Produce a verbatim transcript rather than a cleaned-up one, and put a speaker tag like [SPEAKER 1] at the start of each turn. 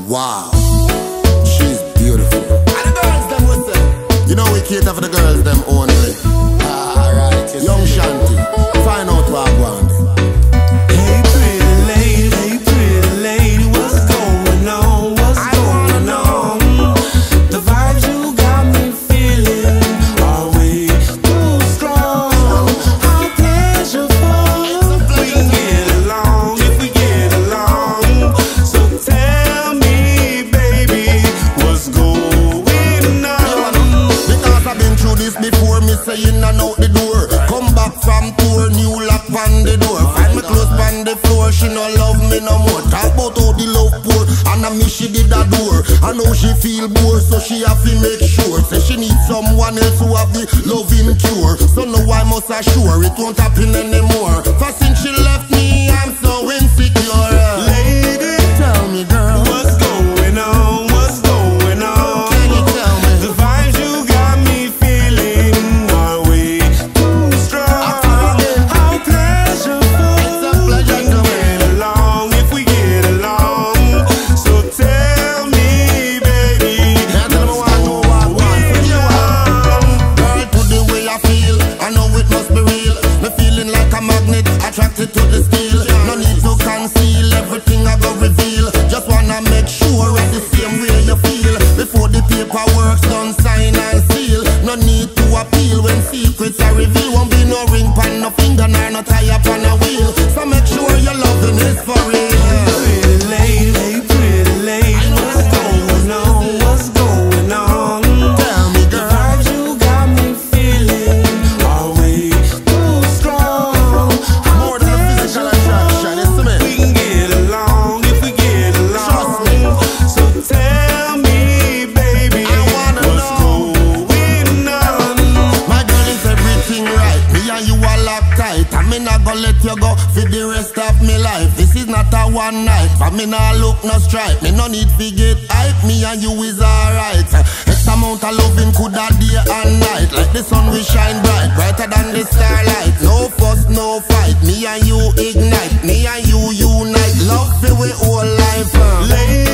[SPEAKER 1] wow, she's beautiful. And the girls them will say, you know we cater for the girls them only. Ah, alright, Young Shanti, find out what I want.
[SPEAKER 2] Hey pretty lady, hey pretty lady, what's going on, what's I going on? The vibes you got me feeling are way too strong. How pleasurable we can get along if we get along. So tell me, baby, what's going on?
[SPEAKER 1] Because I've been through this before, me saying I know the door. Come back from tour, new lock on the door. Find me close on the floor, she no love me no more. Talk about how the love pour, and I miss she did that door. I know she feel bored, so she have to make sure. Say she needs someone else who have the loving cure. So now I must assure it won't happen anymore. For since she left me, I'm so insecure.
[SPEAKER 2] Lady,
[SPEAKER 1] Tell me, girl,
[SPEAKER 2] what's going on, what's going on?
[SPEAKER 1] can you tell me?
[SPEAKER 2] The vibes you got me feeling are way too strong. How pleasurable
[SPEAKER 1] It's a pleasure
[SPEAKER 2] we
[SPEAKER 1] to me.
[SPEAKER 2] get along if we get along. So tell me, baby,
[SPEAKER 1] Now tell me what I know what I want from you. Girl, to the way I feel, I know it must be real. Me feeling like a magnet, attracted to the steel. No need to conceal, everything I go reveal. Just wanna make sure it's the same way you feel. Before the paperwork's done, sign and seal. No need to appeal when secrets are revealed. Won't be no ring pan, no finger, nor no tie up on a wheel. So make sure your loving is for real.
[SPEAKER 2] pretty lady, hey pretty lady, what's going on, what's going on?
[SPEAKER 1] Tell me,
[SPEAKER 2] The
[SPEAKER 1] girl.
[SPEAKER 2] vibes you got me feeling are way too strong. How
[SPEAKER 1] More than a physical attraction, it's me.
[SPEAKER 2] we can get along if we get
[SPEAKER 1] Trust
[SPEAKER 2] along.
[SPEAKER 1] me.
[SPEAKER 2] So tell me, baby,
[SPEAKER 1] I wanna
[SPEAKER 2] what's
[SPEAKER 1] know.
[SPEAKER 2] going on?
[SPEAKER 1] My girl, is everything right? Me and you are locked tight, and me not gonna let you go for the rest of me life. This is not a one night, but me not look no stripe. Me no need to get hype, me and you is alright. X amount of loving coulda day and night, like the sun we shine bright, brighter than the starlight. No fuss, no fight, me and you ignite, me and you unite. Love for we whole life. uh.
[SPEAKER 2] Lady,